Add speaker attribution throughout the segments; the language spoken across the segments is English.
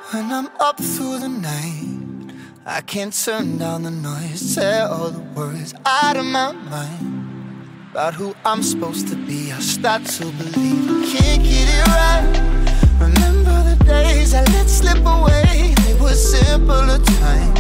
Speaker 1: When I'm up through the night, I can't turn down the noise, tear all the words out of my mind about who I'm supposed to be. I start to believe I can't get it right. Remember the days I let slip away, they were simpler times.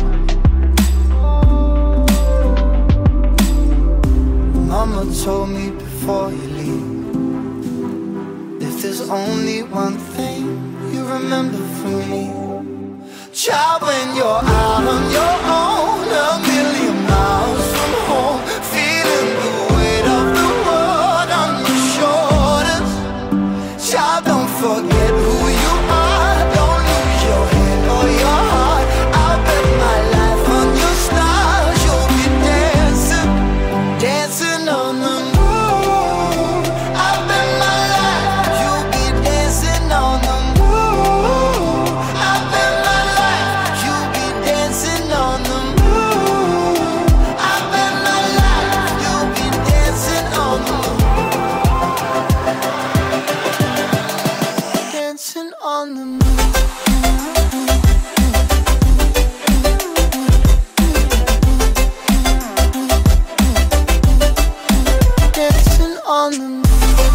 Speaker 1: Mama told me before you leave, if there's only one thing you remember from me, child, when you're out on your own, a million miles from home, feeling the weight of the world on your shoulders. Child, don't forget who you are, don't lose your head or your heart. I'll bet my life on your stars, you'll be dancing, dancing on the moon. I'll bet my life you'll be dancing on the moon. I'll bet my life you'll be dancing on the moon. I'll bet my life you'll be dancing on the moon. Dancing on the moon. Dancing on the moon.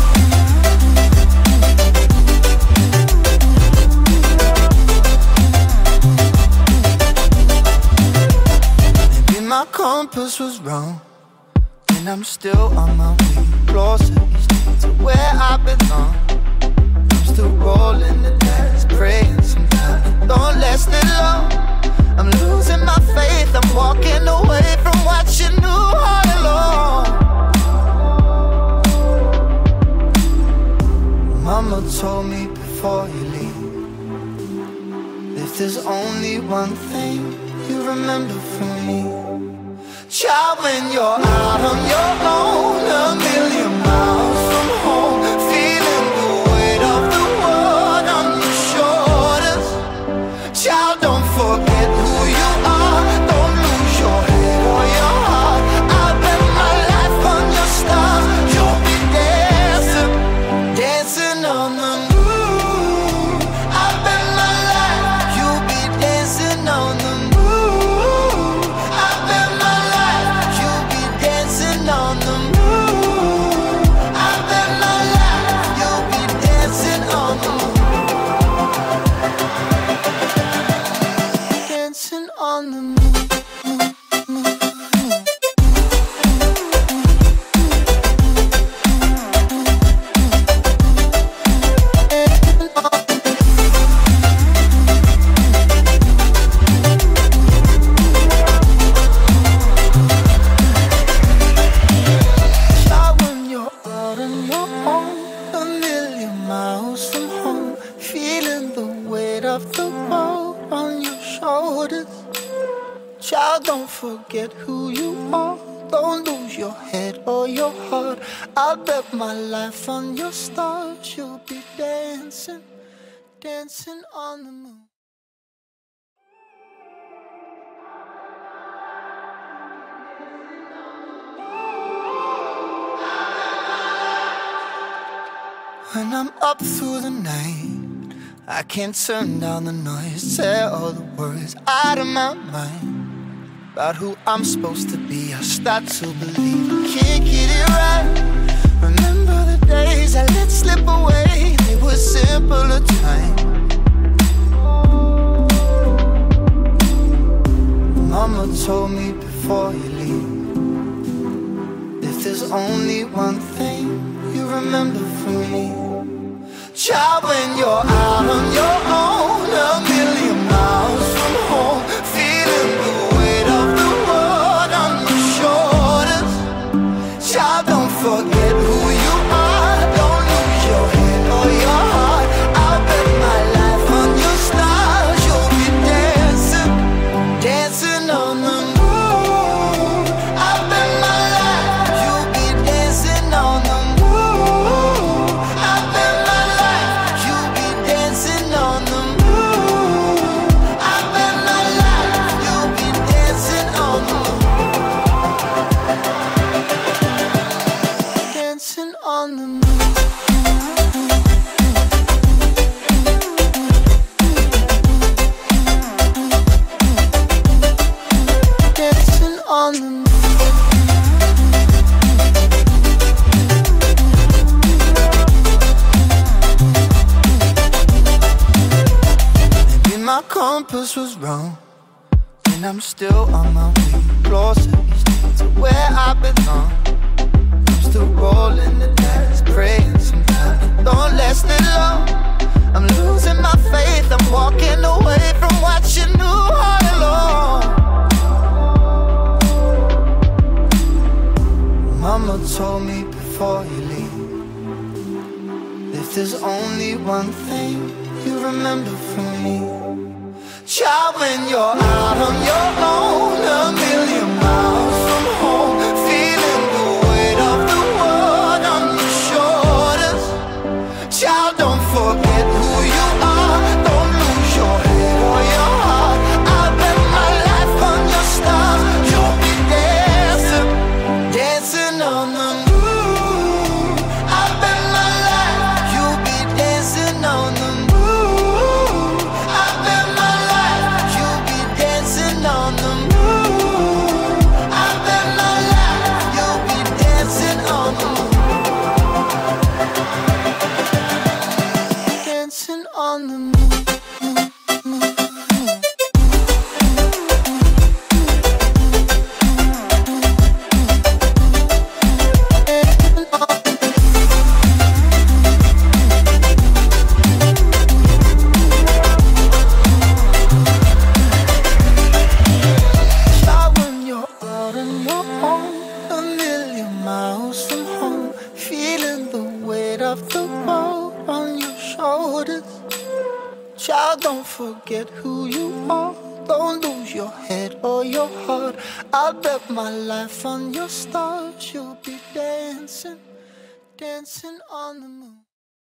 Speaker 1: Maybe my compass was wrong, and I'm still on my way closer each day to where I belong. I'm still rolling the dice, praying sometimes it don't last that long. I'm losing my faith, I'm walking away from what you knew all along. Mama told me before you leave, if there's only one thing you remember from me, child, when you're out on your own, a million miles from home, feeling the weight of the world on your shoulders. Child, don't forget who you are, don't lose your head or your heart. I'll bet my life on your stars, you'll be dancing, dancing on the moon. I'll bet my life you'll be dancing on the moon. I'll bet my life you'll be dancing on the moon. I'll bet my life you'll be dancing on the moon. Dancing on the moon. Child, when you're out on your own, a million miles from home, feeling the weight of the world on your shoulders. Child, don't forget who you are, don't lose your head or your heart. I'll bet my life on your stars, you'll be dancing, dancing on the moon. When I'm up through the night, I can't turn down the noise, tear all the words out of my mind about who I'm supposed to be. I start to believe I can't get it right. Remember the days I let slip away, they were simpler times. Mama told me before you leave, if there's only one thing you remember from me, child, when you're out on your own, a million miles from home, feeling the weight of the world on your shoulders. Child, don't forget who you are, don't lose your head or your heart. I'll bet my life on your stars, you'll be dancing, dancing on the moon. I'll bet my life you'll be dancing on the moon. I'll bet my life you'll be dancing on the moon. I'll bet my life you'll be dancing on the moon. compass was wrong, and I'm still on my way closer each day to where I belong. I'm still rolling the dice, praying sometimes it don't last that long. I'm losing my faith, I'm walking away from what you knew all along. Mama told me before you leave, if there's only one thing you remember from me, child, when you're out on your own, a million miles from home, feeling the weight of the world on your shoulders. Child, don't forget who you are, don't lose your head or your heart. I'll bet my life on your stars, you'll be dancing, dancing on the moon. I'll bet my life, you'll be dancing on the moon. I'll bet my life, you'll be dancing on the moon. I'll bet my life, you'll be dancing on the moon. Dancing on the moon. Child, when you're out on your own, a million miles from home, feeling the weight of the world on your shoulders. Child, don't forget who you are, don't lose your head or your heart. I'll bet my life on your stars, you'll be dancing, dancing on the moon.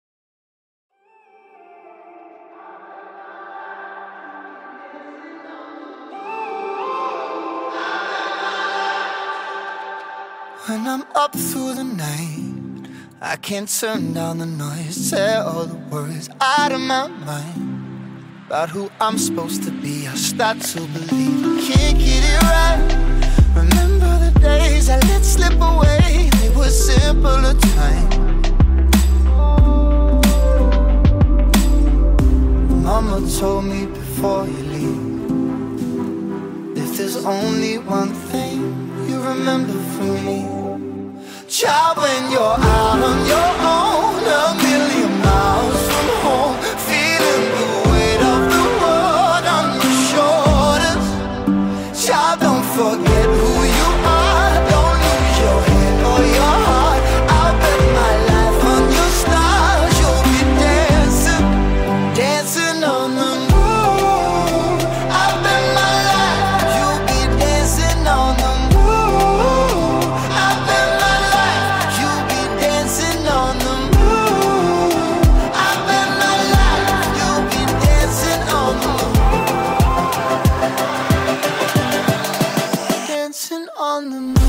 Speaker 1: When I'm up through the night, I can't turn down the noise, tear all the worries out of my mind about who I'm supposed to be. I start to believe I can't get it right. Remember the days I let slip away, they were simpler times. Mama told me before you leave, if there's only one thing you remember from me, child, when you're out on your own, a million miles from home, feeling the weight of the world on your shoulders. Child, don't forget who you are, don't lose your head or your heart. I'll bet my life on your stars, you'll be dancing, dancing on the moon. I'll bet my life, you'll be dancing on the moon. I'll bet my life, you'll be dancing on the moon. I'll bet my life, you'll be dancing on the moon. Dancing on the moon.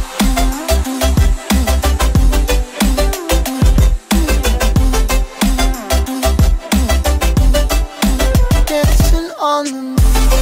Speaker 1: Dancing on the moon.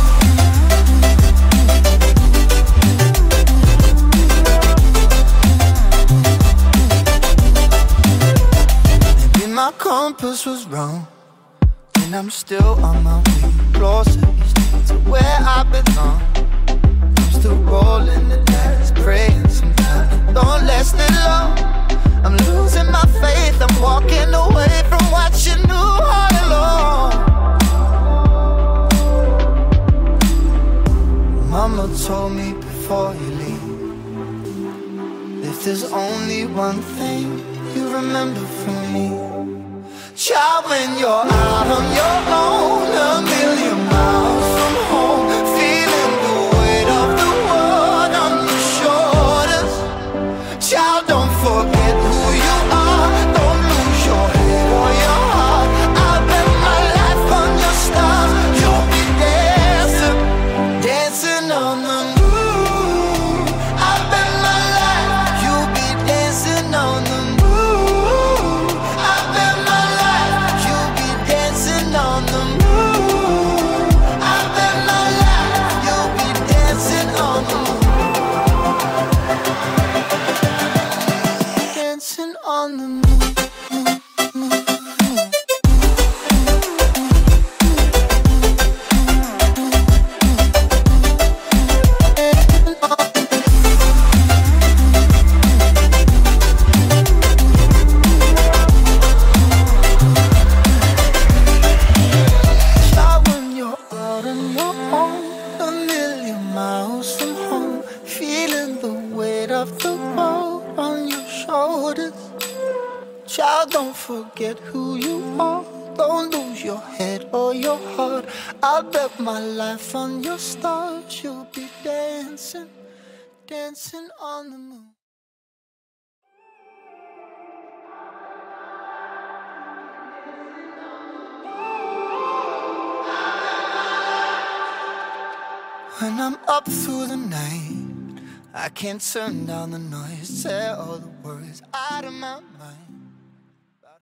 Speaker 1: Maybe my compass was wrong, and I'm still on my way closer each day to where I belong. I'm still rolling the dice, praying sometimes it don't last that long. I'm losing my faith, I'm walking away from what you knew all along. Mama told me before you leave, if there's only one thing you remember from me, child, when you're out on your own, a million miles from home, feeling the weight of the world on your shoulders. Child, don't forget who you are, don't lose your head or your heart. I'll bet my life on your stars, you'll be dancing, dancing on the moon. I'll bet my life, you'll be dancing on the moon. I'll bet my life, you'll be dancing on the moon. I'll bet my life, you'll be dancing on the moon. Dancing on the moon. of the world on your shoulders. Child, don't forget who you are. Don't lose your head or your heart. I'll bet my life on your stars. You'll be dancing, dancing on the moon. When I'm up through the night, I can't turn down the noise. Say all the words out of my mind.